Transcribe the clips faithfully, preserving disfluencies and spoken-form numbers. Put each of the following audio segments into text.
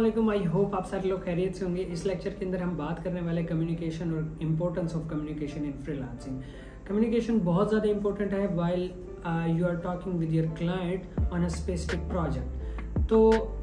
वालेकुम। I hope आप सारे लोग खैरियत से होंगे। इस लेक्चर के अंदर हम बात करने वाले कम्युनिकेशन और importance of communication in freelancing. Communication बहुत ज़्यादा इंपॉर्टेंट है while you are talking with your client on a specific project. तो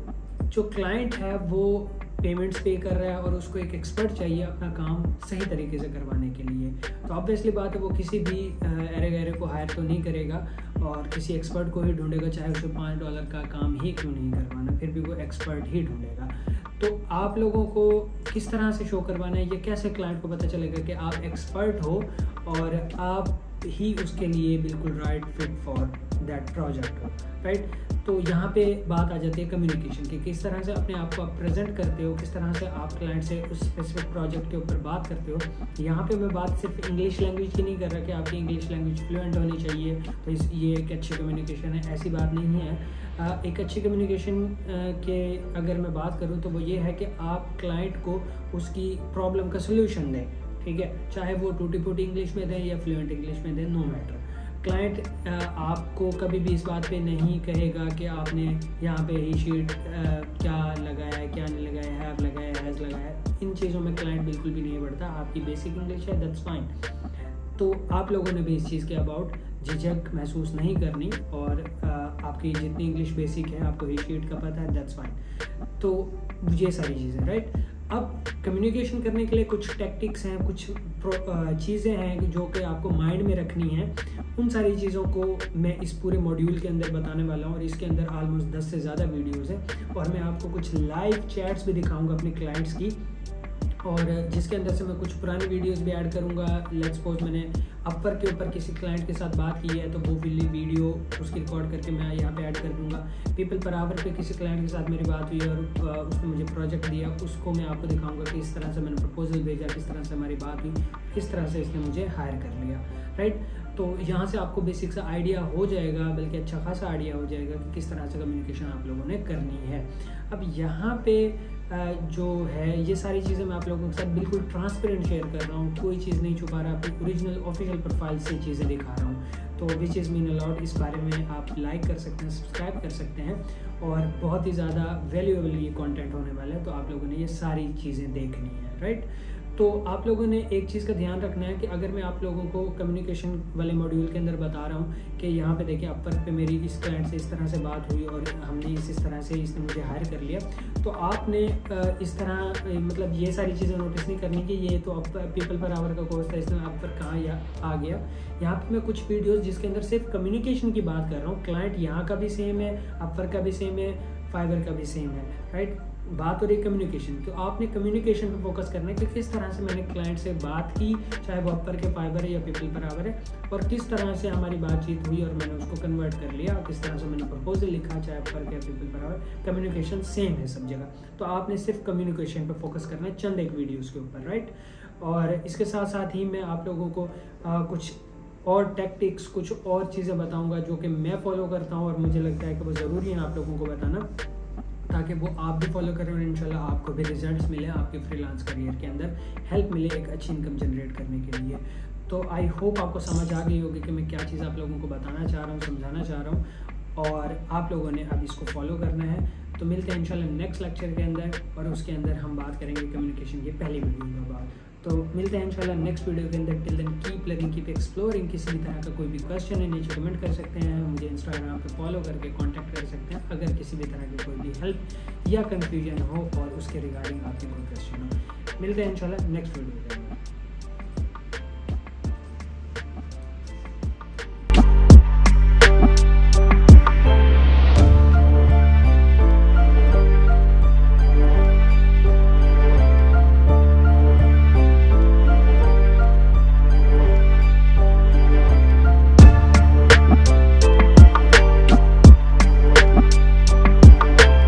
जो क्लाइंट है वो पेमेंट्स पे कर रहा है और उसको एक एक्सपर्ट चाहिए अपना काम सही तरीके से करवाने के लिए। तो ऑब्वियसली बात है वो किसी भी एरे गहरे को हायर तो नहीं करेगा और किसी एक्सपर्ट को ही ढूंढेगा, चाहे उसे पाँच डॉलर का काम ही क्यों नहीं करवाना, फिर भी वो एक्सपर्ट ही ढूंढेगा। तो आप लोगों को किस तरह से शो करवाना है, ये कैसे क्लाइंट को पता चलेगा कि आप एक्सपर्ट हो और आप ही उसके लिए बिल्कुल right fit for that project हो, राइट। तो यहाँ पे बात आ जाती है कम्युनिकेशन की, किस तरह से अपने आप को आप प्रेजेंट करते हो, किस तरह से आप क्लाइंट से उस स्पेसिफिक प्रोजेक्ट के ऊपर बात करते हो। यहाँ पे मैं बात सिर्फ इंग्लिश लैंग्वेज की नहीं कर रहा कि आपकी इंग्लिश लैंग्वेज फ्लुएंट होनी चाहिए तो इस ये एक अच्छी कम्युनिकेशन है, ऐसी बात नहीं है। आ, एक अच्छी कम्युनिकेशन के अगर मैं बात करूँ तो वो ये है कि आप क्लाइंट को उसकी प्रॉब्लम का सोल्यूशन दें, ठीक है, चाहे वो टूटी फूटी इंग्लिश में दें या फ्लुएंट इंग्लिश में दें, नो मैटर। क्लाइंट आपको कभी भी इस बात पे नहीं कहेगा कि आपने यहाँ पे ही शीट क्या लगाया है, क्या नहीं लगाया, हैव लगाया, हैज़ लगाया। इन चीज़ों में क्लाइंट बिल्कुल भी नहीं बढ़ता। आपकी बेसिक इंग्लिश है, दैट्स फाइन। तो आप लोगों ने भी इस चीज़ के अबाउट झिझक महसूस नहीं करनी और आ, आपकी जितनी इंग्लिश बेसिक है, आपको ही शीट का पता है, दैट्स फाइन। तो ये सारी चीज़ें, राइट। अब कम्युनिकेशन करने के लिए कुछ टैक्टिक्स हैं, कुछ चीज़ें हैं जो कि आपको माइंड में रखनी है। उन सारी चीज़ों को मैं इस पूरे मॉड्यूल के अंदर बताने वाला हूँ और इसके अंदर ऑलमोस्ट दस से ज़्यादा वीडियोस हैं और मैं आपको कुछ लाइव चैट्स भी दिखाऊंगा अपने क्लाइंट्स की, और जिसके अंदर से मैं कुछ पुरानी वीडियोस भी ऐड करूंगा। लेट्स सपोज मैंने अपर के ऊपर किसी क्लाइंट के साथ बात की है तो वो वीडियो उसकी रिकॉर्ड करके मैं यहाँ पे ऐड कर दूंगा। पीपल पर आवर पे किसी क्लाइंट के साथ मेरी बात हुई और उसने मुझे प्रोजेक्ट दिया, उसको मैं आपको दिखाऊंगा कि इस तरह से मैंने प्रपोजल भेजा, किस तरह से हमारी बात हुई, किस तरह से इसने मुझे हायर कर लिया, राइट। तो यहाँ से आपको बेसिक सा आइडिया हो जाएगा, बल्कि अच्छा खासा आइडिया हो जाएगा कि किस तरह से कम्युनिकेशन आप लोगों ने करनी है। अब यहाँ पे जो है ये सारी चीज़ें मैं आप लोगों के साथ बिल्कुल ट्रांसपेरेंट शेयर कर रहा हूँ, कोई चीज़ नहीं छुपा रहा, अपनी ओरिजिनल ऑफिशियल प्रोफाइल से चीज़ें दिखा रहा हूँ। तो विच इज़ मीन अलॉट, इस बारे में आप लाइक कर सकते हैं, सब्सक्राइब कर सकते हैं और बहुत ही ज़्यादा वैल्यूएबल ये कंटेंट होने वाला है। तो आप लोगों ने ये सारी चीज़ें देखनी है, राइट। तो आप लोगों ने एक चीज़ का ध्यान रखना है कि अगर मैं आप लोगों को कम्युनिकेशन वाले मॉड्यूल के अंदर बता रहा हूँ कि यहाँ पे देखिए अपर पे मेरी इस क्लाइंट से इस तरह से बात हुई और हमने इस इस तरह से इसने मुझे हायर कर लिया, तो आपने इस तरह मतलब ये सारी चीज़ें नोटिस नहीं करनी कि ये तो पीपल पर आवर का कोर्स था, इसमें अपर कहाँ या आ गया। यहाँ पे मैं कुछ वीडियोज़ जिसके अंदर सिर्फ कम्युनिकेशन की बात कर रहा हूँ। क्लाइंट यहाँ का भी सेम है, अपर का भी सेम है, फाइबर का भी सेम है, राइट। बात हो रही कम्युनिकेशन, तो आपने कम्युनिकेशन पे फोकस करना है कि किस तरह से मैंने क्लाइंट से बात की, चाहे वो अपर के फाइबर है या पीपल पर आवर है, और किस तरह से हमारी बातचीत हुई और मैंने उसको कन्वर्ट कर लिया, किस तरह से मैंने प्रपोजल लिखा, चाहे अपर के people per hour. Communication same है सब जगह, तो आपने सिर्फ कम्युनिकेशन पे फोकस करना है चंद एक वीडियोज़ के ऊपर, राइट। और इसके साथ साथ ही मैं आप लोगों को आ, कुछ और टैक्टिक्स, कुछ और चीज़ें बताऊँगा जो कि मैं फॉलो करता हूँ और मुझे लगता है कि वो ज़रूरी है आप लोगों को बताना, ताकि वो आप भी फॉलो करें और इंशाल्लाह आपको भी रिजल्ट्स मिले, आपके फ्रीलांस करियर के अंदर हेल्प मिले एक अच्छी इनकम जनरेट करने के लिए। तो आई होप आपको समझ आ गई होगी कि मैं क्या चीज़ आप लोगों को बताना चाह रहा हूँ, समझाना चाह रहा हूँ, और आप लोगों ने अब इसको फॉलो करना है। तो मिलते हैं इंशाल्लाह नेक्स्ट लेक्चर के अंदर और उसके अंदर हम बात करेंगे कम्युनिकेशन की पहली वीडियो के बाद। तो मिलते हैं इंशाल्लाह नेक्स्ट वीडियो के अंदर। Till then keep learning, keep exploring. किसी भी तरह का कोई भी क्वेश्चन है नीचे कमेंट कर सकते हैं, मुझे इंस्टाग्राम पे फॉलो करके कांटेक्ट कर सकते हैं अगर किसी भी तरह की कोई भी हेल्प या कन्फ्यूजन हो और उसके रिगार्डिंग आपकी कोई क्वेश्चन हो। मिलते हैं इंशाल्लाह नेक्स्ट वीडियो।